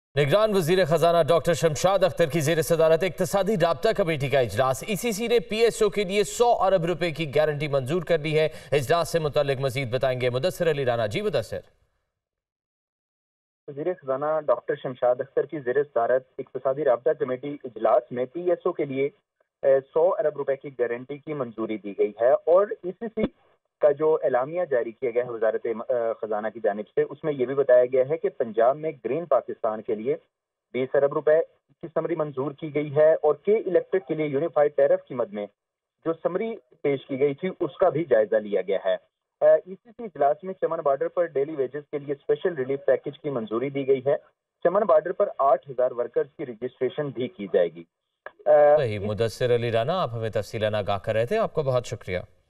निगरान वजीर खजाना डॉक्टर शमशाद अख्तर की जेर सदारत इक्तिसादी राब्ता कमेटी का इजलास। ECC ने PSO के लिए 100 अरब रुपए की गारंटी मंजूर कर ली है। इजलास से मुतालिक मजीद बताएंगे मुदस्सिर अली राना। जी मुदस्सिर। वजीर खजाना डॉक्टर शमशाद अख्तर की जेर सदारत इक्तिसादी राब्ता कमेटी इजलास में PSO के लिए 100 अरब रुपए की गारंटी की मंजूरी दी गई है और ECC का जो एलामिया जारी किया गया है वजारत खजाना की जानिब से, उसमें यह भी बताया गया है कि पंजाब में ग्रीन पाकिस्तान के लिए 20 अरब रुपए की समरी मंजूर की गई है और के इलेक्ट्रिक के लिए यूनिफाइड टैरिफ की मद में जो समरी पेश की गई थी उसका भी जायजा लिया गया है। ECC इजलास में चमन बॉर्डर पर डेली वेजेस के लिए स्पेशल रिलीफ पैकेज की मंजूरी दी गई है। चमन बॉर्डर पर 8,000 वर्कर्स की रजिस्ट्रेशन भी की जाएगी। वही मुदस्सिर अली राना, आप हमें तफसीलन आगाह कर रहे थे, आपका बहुत शुक्रिया।